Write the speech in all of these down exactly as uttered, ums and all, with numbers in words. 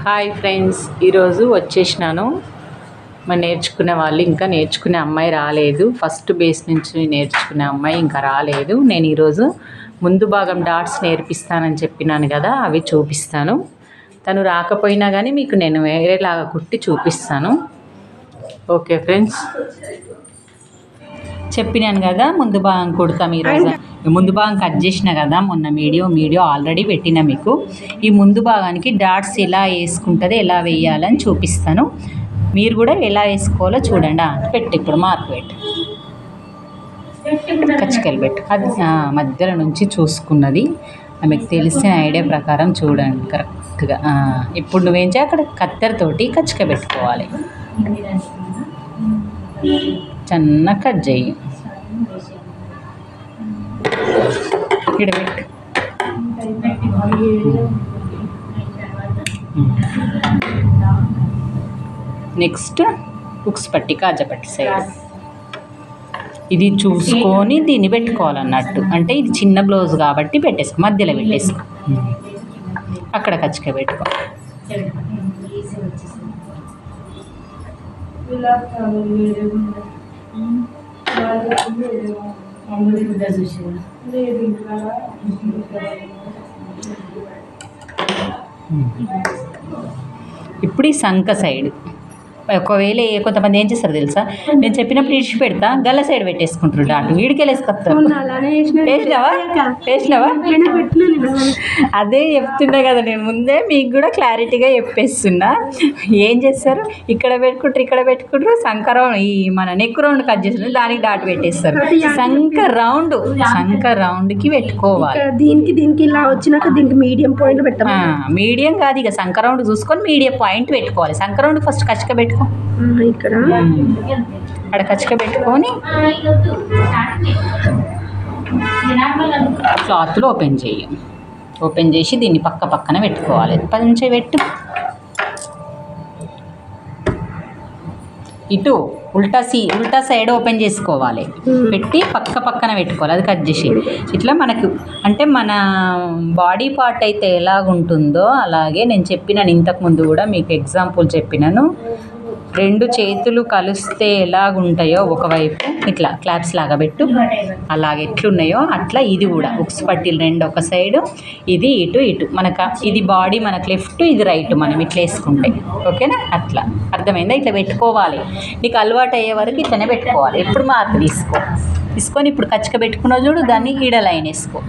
Hi friends, ఈరోజు వచ్చేసినాను. మరి నేర్చుకునే వాళ్ళు ఇంకా నేర్చుకునే అమ్మాయి రాలేదు. ఫస్ట్ బేస్ నుంచి నేర్చుకునే అమ్మాయి ఇంకా రాలేదు. నేను ఈరోజు ముందు భాగం డాట్స్ నేర్పిస్తానని చెప్పినాను కదా, అవి చూపిస్తాను. తను రాకపోయినా కానీ మీకు నేను వేరేలాగా కుట్టి చూపిస్తాను. ఓకే ఫ్రెండ్స్, చెప్పినాను కదా ముందు భాగం కుడతాం ఈరోజు. ముందు భాగం కట్ చేసిన కదా మొన్న వీడియో వీడియో ఆల్రెడీ పెట్టిన మీకు. ఈ ముందు భాగానికి డాట్స్ ఎలా వేసుకుంటుంది, ఎలా వేయాలని చూపిస్తాను. మీరు కూడా ఎలా వేసుకోవాలో చూడండి. పెట్టు, ఇప్పుడు మార్క్ పెట్టు, కచ్చికలు పెట్టు. అది మధ్యలో నుంచి చూసుకున్నది మీకు తెలిసిన ఐడియా ప్రకారం చూడండి కరెక్ట్గా. ఇప్పుడు నువ్వేం చేయ అక్కడ కత్తెరతోటి కచ్చిక పెట్టుకోవాలి. చిన్న కట్ చేయి, ఇక్కడ పెట్టు. నెక్స్ట్ ఉక్స్ పట్టి, కాజా పట్టి సైడ్ ఇది చూసుకొని దీన్ని పెట్టుకోవాలన్నట్టు. అంటే ఇది చిన్న బ్లౌజ్ కాబట్టి పెట్టేసుకో, మధ్యలో పెట్టేసుకో. అక్కడ కచ్చిక పెట్టుకో. ఇప్పుడు ఈ సంక సైడ్ ఒకవేళ కొంతమంది ఏం చేస్తారు తెలుసా, నేను చెప్పినప్పుడు ఇడిచి పెడతా గల్ల సైడ్ పెట్టేసుకుంటారు. డాటు వీడికి వెళ్ళేసుకొస్తారు. వేసినావా వేసినావా అదే చెప్తున్నా కదా నేను ముందే, మీకు కూడా క్లారిటీగా చెప్పేస్తున్నా. ఏం చేస్తారు, ఇక్కడ పెట్టుకుంటారు ఇక్కడ పెట్టుకుంటారు. సంక రౌండ్, ఈ మన నెక్ రౌండ్ కట్ చేస్తారు, దానికి డాట్ పెట్టేస్తారు. సంక రౌండ్ సంక రౌండ్కి పెట్టుకోవాలి. దీనికి దీనికి ఇలా వచ్చినాక దీనికి మీడియం పాయింట్ పెట్టాలి. మీడియం కాదు, ఇక సంక రౌండ్ చూసుకొని మీడియం పాయింట్ పెట్టుకోవాలి. సంక రౌండ్ ఫస్ట్ కచ్చిక పెట్టుకో. ఇక్కడ అక్కడ కచ్చిక పెట్టుకొని క్లాత్లో ఓపెన్ చేయి. ఓపెన్ చేసి దీన్ని పక్క పక్కన పెట్టుకోవాలి. పంచె పెట్టు. ఇటు ఉల్టా సీ ఉల్టా సైడ్ ఓపెన్ చేసుకోవాలి. పెట్టి పక్క పక్కన పెట్టుకోవాలి. అది కట్ చేసి ఇట్లా మనకు అంటే మన బాడీ పార్ట్ అయితే ఎలాగుంటుందో అలాగే నేను చెప్పినాను ఇంతకుముందు కూడా మీకు ఎగ్జాంపుల్ చెప్పినాను. రెండు చేతులు కలిస్తే ఎలాగుంటాయో ఒకవైపు ఇట్లా క్లాప్స్ లాగా పెట్టు, అలాగే ఎట్లున్నాయో అట్లా ఇది కూడా ఉక్స్ పట్టీలు రెండు ఒక సైడు, ఇది ఇటు ఇటు. మనకు ఇది బాడీ మనకు లెఫ్ట్, ఇది రైట్. మనం ఇట్లా వేసుకుంటే ఓకేనా, అట్లా అర్థమైందా? ఇట్లా పెట్టుకోవాలి. నీకు అలవాటు అయ్యే వరకు ఇట్లనే పెట్టుకోవాలి. ఎప్పుడు మార్క్ తీసుకో. తీసుకొని ఇప్పుడు కచ్చిక పెట్టుకున్నావు చూడు, దాన్ని ఈడ లైన్ వేసుకో,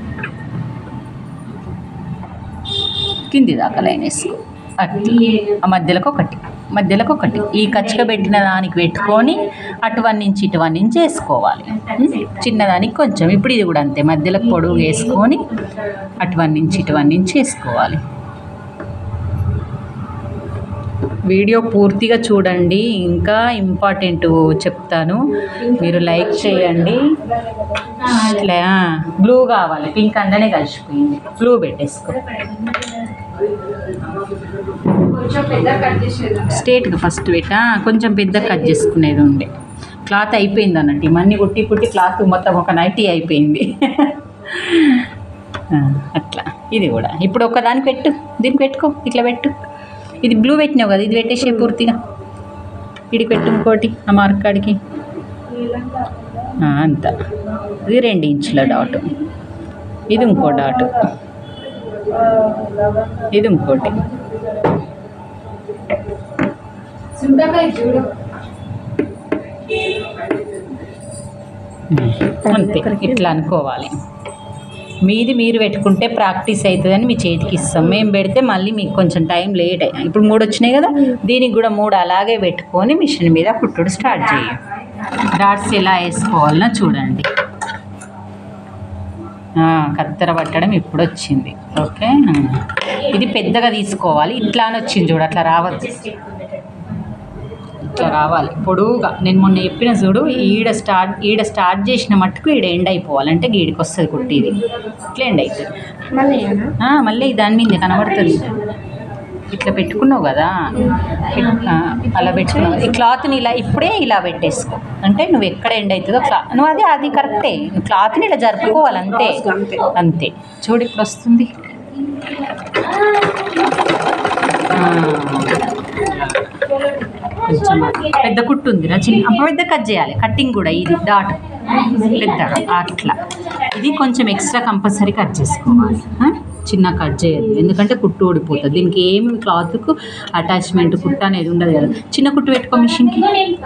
కింది దాకా లైన్ వేసుకో. అట్లా ఆ మధ్యలోకి ఒకటి మధ్యలోకి ఒకటి ఈ కచ్చిక పెట్టిన దానికి పెట్టుకొని అటు వన్ నుంచి ఇటు వన్ నుంచి వేసుకోవాలి. చిన్నదానికి కొంచెం. ఇప్పుడు ఇది కూడా అంతే, మధ్యలోకి పొడుగు వేసుకొని అటు వన్ నుంచి ఇటు వన్ నుంచి వేసుకోవాలి. వీడియో పూర్తిగా చూడండి, ఇంకా ఇంపార్టెంట్ చెప్తాను. మీరు లైక్ చేయండి. ఇట్లా బ్లూ కావాలి, పింక్ అందనే కలిసిపోయింది. బ్లూ పెట్టేసుకో. స్ట్రేట్గా ఫస్ట్ పెట్టా, కొంచెం పెద్ద కట్ చేసుకునేది ఉండే. క్లాత్ అయిపోయింది అన్నట్టు, ఇవన్నీ కుట్టి కుట్టి క్లాత్ మొత్తం ఒక నైటీ అయిపోయింది. అట్లా ఇది కూడా ఇప్పుడు ఒకదాన్ని పెట్టు, దీన్ని పెట్టుకో, ఇట్లా పెట్టు. ఇది బ్లూ పెట్టినావు కదా, ఇది పెట్టేసే పూర్తిగా. ఇది పెట్టు ఇంకోటి ఆ మార్క్ కాడికి అంత. ఇది రెండు ఇంచుల డాటు, ఇది ఇంకో డాటు, ఇది ఇంకోటి. అంతే, ఇట్లా అనుకోవాలి. మీది మీరు పెట్టుకుంటే ప్రాక్టీస్ అవుతుందని మీ చేతికి ఇస్తాం. మేము పెడితే మళ్ళీ మీకు కొంచెం టైం లేట్ అయ్యి. ఇప్పుడు మూడు వచ్చినాయి కదా, దీనికి కూడా మూడు అలాగే పెట్టుకొని మిషన్ మీద కుట్టుడు స్టార్ట్ చేయండి. డాట్స్ ఎలా వేసుకోవాలనో చూడండి. కత్తెర పట్టడం ఇప్పుడు వచ్చింది. ఓకే, ఇది పెద్దగా తీసుకోవాలి. ఇట్లా అని వచ్చింది చూడు, అట్లా రావద్దు, ఇట్లా రావాలి పొడువుగా. నేను మొన్న చెప్పిన చూడు, ఈడ స్టార్ట్ ఈడ స్టార్ట్ చేసిన మట్టుకు ఈడ ఎండ్ అయిపోవాలి. అంటే గీడికి వస్తుంది కుట్టిది, ఇట్లా ఎండ్ అవుతుంది. మళ్ళీ దాని మీద కనబడుతుంది. ఇట్లా పెట్టుకున్నావు కదా, అలా పెట్టుకున్నావు. ఈ క్లాత్ని ఇలా ఇప్పుడే ఇలా పెట్టేసుకో. అంటే నువ్వు ఎక్కడ ఎండ్ అవుతుందో క్లా నువ్వు అదే అది కరెక్టే. నువ్వు క్లాత్ని ఇలా జరుపుకోవాలి అంతే అంతే. చూడు ఇప్పుడు వస్తుంది. కొంచెం పెద్ద కుట్టు ఉందిరా, చిన్న పెద్ద కట్ చేయాలి. కట్టింగ్ కూడా ఇది డాట్ పెద్ద అట్లా. ఇది కొంచెం ఎక్స్ట్రా కంపల్సరీ కట్ చేసుకోవాలి. చిన్న కట్ చేయదు, ఎందుకంటే కుట్టు ఊడిపోతుంది. దీనికి ఏమి క్లాత్కు అటాచ్మెంట్ కుట్టు అనేది ఉండదు కదా. చిన్న కుట్టు పెట్టుకో మిషన్కి.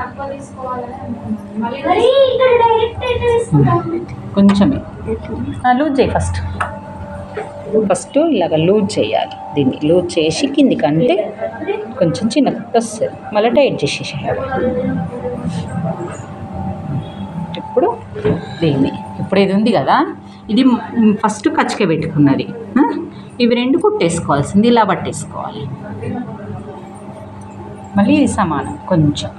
కొంచెమే లూజ్ చేయి. ఫస్ట్ ఫస్ట్ ఇలాగ లూజ్ చేయాలి. దీన్ని లూజ్ చేసి కిందికి అంటే కొంచెం చిన్న కుట్టు వస్తుంది. మళ్ళీ టైట్ చేసేసేయాలి. ఇప్పుడు దీన్ని ఇప్పుడు ఇది ఉంది కదా, ఇది ఫస్ట్ కచ్చిక పెట్టుకున్నది. ఇవి రెండు కుట్టేసుకోవాల్సింది, ఇలా పట్టేసుకోవాలి. మళ్ళీ ఇది సమానం కొంచెం.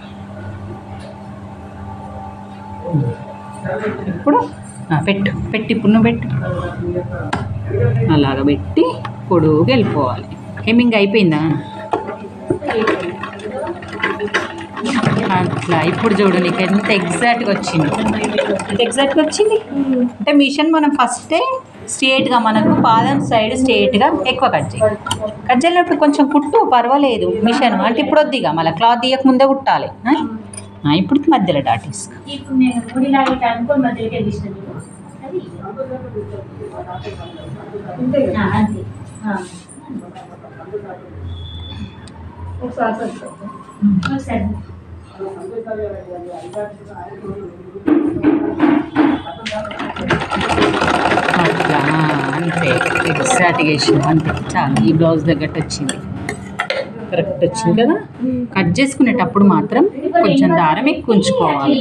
ఇప్పుడు పెట్టు పెట్టి ఇప్పుడు నువ్వు పెట్టు. అలాగ పెట్టి పొడుగుగా వెళ్ళిపోవాలి. హెమ్మింగ్ అయిపోయిందా? అట్లా. ఇప్పుడు చూడు నీకు ఎంత ఎగ్జాక్ట్గా వచ్చింది. ఎంత ఎగ్జాక్ట్గా వచ్చింది అంటే మిషన్ మనం ఫస్టే స్ట్రేట్గా మనకు పాదం సైడ్ స్ట్రేట్గా ఎక్కువ కట్ చేయాలి. కట్ చేయలేనప్పుడు కొంచెం కుట్టు పర్వాలేదు మిషన్ అంటే. ఇప్పుడు వద్దిగా మళ్ళీ క్లాత్ తీయక ముందే కుట్టాలి. ఇప్పుడు మధ్యలో డాటీస్ అట్లా అంతే ఎగ్జాక్ట్గా వేసినాం అంతే చాలు. ఈ బ్లౌజ్ తగ్గట్టు వచ్చింది, కరెక్ట్ వచ్చింది కదా. కట్ చేసుకునేటప్పుడు మాత్రం కొంచెం దారం ఎక్కువ ఉంచుకోవాలి.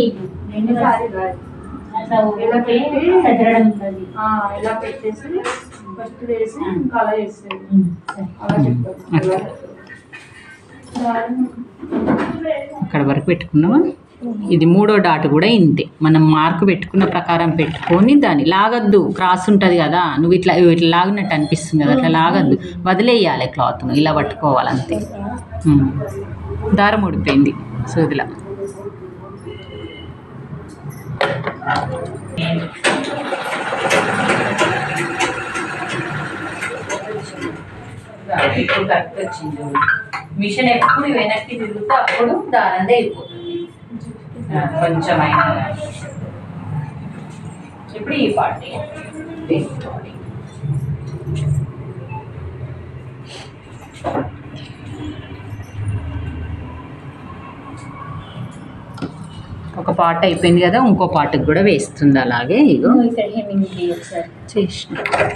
అక్కడ వరకు పెట్టుకున్నావా? ఇది మూడో డాట్ కూడా ఇంతే. మనం మార్కు పెట్టుకున్న ప్రకారం పెట్టుకొని దాన్ని లాగద్దు. క్రాస్ ఉంటుంది కదా, నువ్వు ఇట్లా ఇట్లా లాగినట్టు అనిపిస్తుంది కదా, అట్లా లాగద్దు. వదిలేయాలి క్లాత్ను, ఇలా పట్టుకోవాలి అంతే. దారం ఊడిపోయింది సూదిలా. ఇప్పుడు కరెక్ట్ వచ్చింది. మిషన్ ఎప్పుడు వెనక్కి తిరుగుతే అప్పుడు దారందే అయిపోతుంది కొంచెం అయినా. ఇప్పుడు ఈ పార్టీ తీసుకోవాలి. ఒక పార్ట్ అయిపోయింది కదా, ఇంకో పార్ట్కి కూడా వేస్తుంది అలాగే. ఇగో చేసిన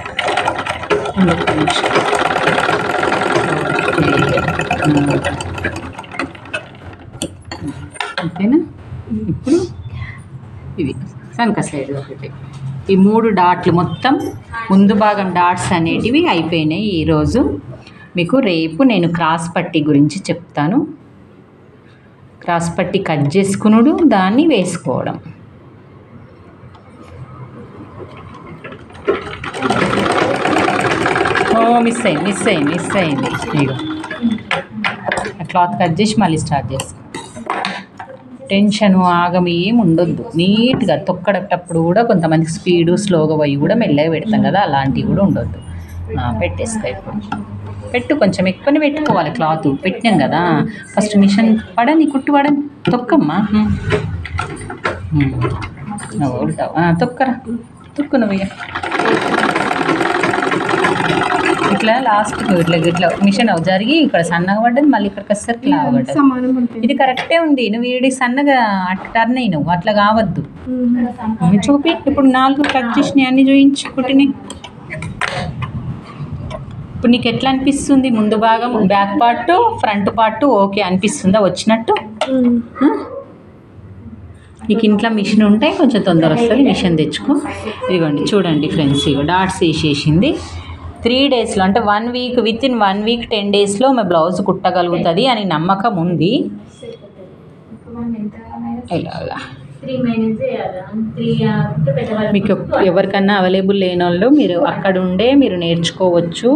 అంతేనా. ఇప్పుడు ఇది సంక సైడ్ ఒకటి. ఈ మూడు డాట్లు మొత్తం ముందు భాగం డాట్స్ అనేటివి అయిపోయినాయి ఈరోజు. మీకు రేపు నేను క్రాస్ పట్టీ గురించి చెప్తాను. క్రాస్ పట్టీ కట్ చేసుకునుడు, దాన్ని వేసుకోవడం. ఓ మిస్ అయింది మిస్ అయింది మిస్ అయింది ఇగో క్లాత్ కట్ చేసి మళ్ళీ స్టార్ట్ చేసుకో. టెన్షన్ ఆగం ఏం ఉండొద్దు. నీట్గా తొక్కడేటప్పుడు కూడా కొంతమందికి స్పీడు స్లోగా పోయి కూడా మెల్లగా పెడతాం కదా, అలాంటివి కూడా ఉండొద్దు. పెట్టేస్తా. ఇప్పుడు పెట్టు, కొంచెం ఎక్కువనే పెట్టుకోవాలి క్లాత్. పెట్టినాం కదా ఫస్ట్. మిషన్ పడని కుట్టు పడని తొక్కమ్మా. ఉంటావు తొక్కరా, తొక్కు నువ్వు. ఇక ఇట్లా లాస్ట్కి ఇట్లా ఇట్లా మిషన్ జరిగి ఇక్కడ సన్నగా పడ్డది, మళ్ళీ ఇక్కడికి వచ్చేసరికి లాగా పడ్డది. ఇది కరెక్టే ఉంది. నువ్వు వీడి సన్నగా టర్న్ అయి నువ్వు అట్లా కావద్దు. చూపి ఇప్పుడు నాలుగు కట్ చేసినాయి అన్ని చూపించి కుట్టినాయి. ఇప్పుడు నీకు ఎట్లా అనిపిస్తుంది? ముందు భాగం back part front part okay అనిపిస్తుందా వచ్చినట్టు? నీకు ఇంట్లో మిషన్ ఉంటే కొంచెం తొందర వస్తుంది, మిషన్ తెచ్చుకో. ఇదిగోండి చూడండి ఫ్రెండ్స్, ఇగో డాట్స్ వేసేసింది. త్రీ డేస్లో అంటే one week within one week ten డేస్లో మా బ్లౌజ్ కుట్టగలుగుతుంది అని నమ్మకం ఉంది. ఇలాగా మీకు ఎవరికన్నా అవైలబుల్ లేని వాళ్ళు మీరు అక్కడ ఉండే మీరు నేర్చుకోవచ్చు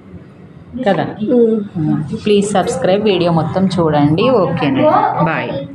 కదా. ప్లీజ్ సబ్స్క్రైబ్, వీడియో మొత్తం చూడండి. ఓకే అండి, బాయ్.